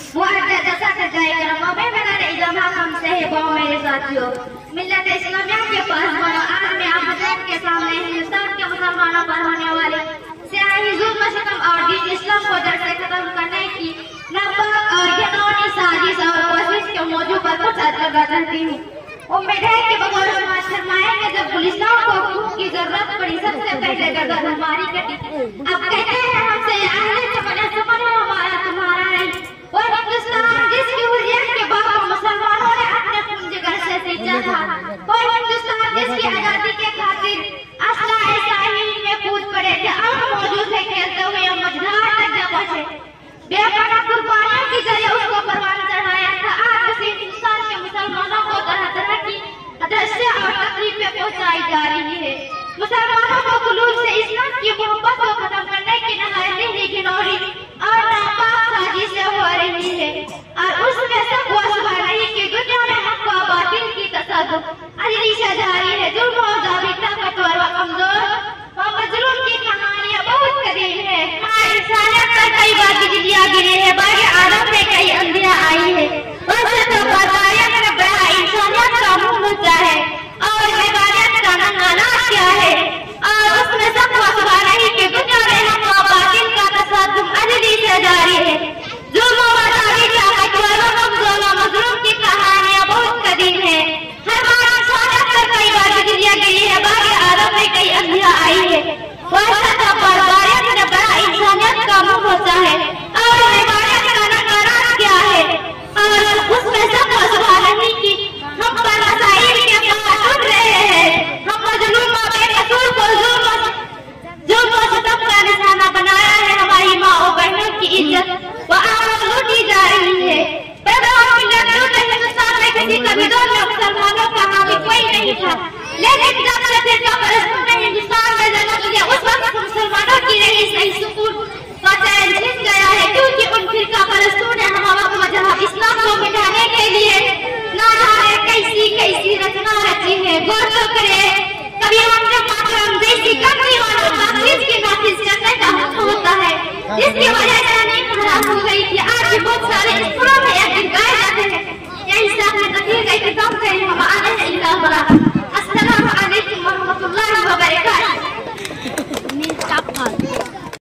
वो जैसा कर जाएगा मम्मी मेरा इजामा हमसे है बहु मेरे साथियों। मिल्लत इस्लामिया के पास बनो आज मैं आप के सामने हिंदुस्तान के मुसलमानों पर होने वाले सियाही जुल्म सितम और दीन इस्लाम को जड़ से खत्म करने की नापाक और घिनौनी साजिश और कोशिश के मौजू पर कुछ अर्ज करती हूँ। उम्मीद है कि बगौर शर्माए में जब पुलिसों को खून की जरूरत पड़ी सबसे पहले गर्दन हमारी कटी। अब कहते हैं हमसे आहले चमने चमने हमारा तुम्हारा नहीं। वो हिंदुस्तान जिसकी हुर्रियत के बाबा मुसलमानों ने अपने खून जिगर से सींचा था। वो हिंदुस्तान जिसकी आजादी के खातिर असलाए साहिल में कूद पड़े थे और मौजूद है खेलते हुए मझधार तक जा पहुंचे। बेपनाह कुर्बानियों की जरिए उसको परवान चढ़ाया था। आज उसी हिंदुस्तान के मुसलमानों को तरह तरह की अदृश्य और तकलीफें पहुंचाई जा रही है। मुसलमानों को खुलूस से इस्लाम की मोहब्बत को खत्म करने की नहायत ही घिनौनी और नापाक साजिशें हो रही है और उसमें सब वासवा रही कि दुनिया में हक व बातिल की तसद्दुक अजरीशा जारी है। जुल्म और जाबिता कठोर व कमजोर व मजलूम की कहानियां बहुत करीब है। इंसानियत पर कई बार बिजलियां गिरी है, बागे आदम में कई अंधियां आई है। वैसे तो बादायत में बड़ा इंसानियत का मुंह बचा है और हैवानियत का नंगाना क्या है और उसमें सब वासवा रही कि दुनिया में हक व बातिल का तसद्दुक अजरीशा जारी है। जुल्म व जाबिता कठोर व कमजोर व मजलूम की कहानियां बहुत करीब है। हर बार इंसानियत पर कई बार बिजलियां गिरी है, बागे आदम में कई अंधियां आई है। वैसे तो बादायत में बड़ा इंसानियत का मुंह बचा है और हैवानियत का नंगाना क्या है और उसमें सब वासवा रही कि हम पर मसाइल के पास उठ रहे हैं। हम मजलूम और बेकसूर को जुल्म सितम का निशाना बनाया है। हमारी माँ और बहनों की इज्जत व आबरू लूटी जा रही है। हिंदुस्तान में किसी कबीलों में मुसलमानों का हामी कोई नहीं था, लेकिन जब से फिरका परस्तों ने हिंदुस्तान में जन्म लिया उस वक्त मुसलमानों की रही सही सुकून का चैन छिन गया है, क्योंकि उन फिरका परस्तों ने हम वक्त मजहब इस्लाम को मिटाने के लिए ना जाने कैसी कैसी रचना रची है। गौर तो करे कभी वंदे मातरम जैसी कमरी वालों नाफिज की नाफिज करने का हक होता है, जिसकी वजह से नींद हराम हो गई थी। आज भी बहुत सारे